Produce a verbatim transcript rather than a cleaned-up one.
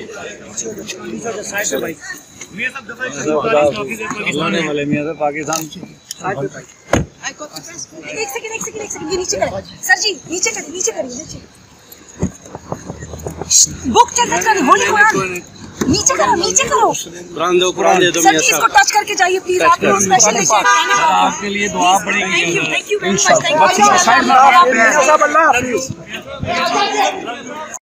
वाले मियां से पाकिस्तान। एक सेकंड एक सेकंड एक सेकंड, ये नीचे करें सर जी, नीचे करिए नीचे करिए नीचे। बुक चेक करिए, होली कुरान नीचे करो नीचे करो। कुरान दो कुरान दे दो सर जी, इसको टच करके जाइए प्लीज। आप लोग स्पेशल लेके आए हैं आपके लिए दुआ पड़ेगी। Thank you thank you very much, thank you.